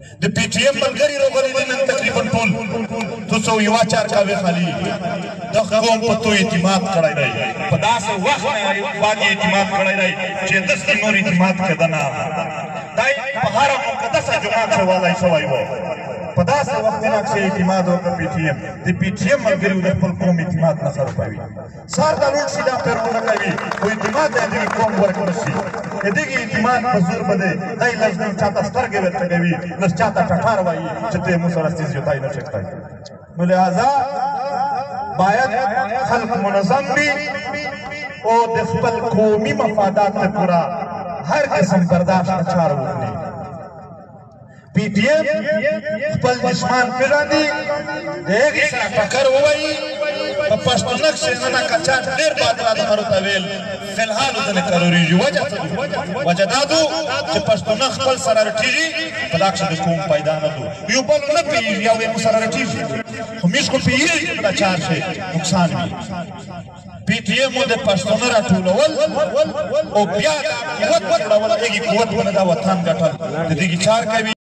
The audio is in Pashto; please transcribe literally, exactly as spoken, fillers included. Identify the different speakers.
Speaker 1: د پی ټی ایم ملګري راغلي دي نن تقریبا ټول څو څو یوه چار کاوې خالي د قوم په تو اعتماد کړی دی په داسې وخت باندې اعتماد کړی دی چې داسې نور اعتماد کېده نه دا په هره مقدسه جومات کې والی شوی و په داسې وختونو کې اعتماد وکړه پی ټي ایم د پی ټي ایم ملګري د خپل قوم اعتماد نه خرابوي سهار دا لوټ شي دا پیرونه کوي خو اعتماد د دغې قوم ورکړه شي د دغې اعتماد په زور به دی دی لږ نه چاته سترګې ورته کوي لږ چاته ټټار وایي چې ته موږ سره ستیز یوتای نه شي کړی نو لهذا باید خلق منظم وي او د خپل قومي مفادات لپاره هر قسم برداشت نه چار وکړي پی ټي ایم خپل دشمن پېژني د هغې سره ټکر ووایي په پښتونه کښې نه کچا ډېر بادرا دغه ورته ویل فلحال ځنې کروریږي وجه څه دي وجه دا دو چې پښتونه خپل سره رټېږي په دا کښې د قوم پیدا نه دو یو بل نه پوهېږي او یې سره رټېږي خو موږ خو پوهېږي چې دا چار شی نقصان وي پی ټي ایم د پښتونه راټولول او بیا دا قوت جوړول هغې قوت ونه دا وطن ګټل د دغې چار کوي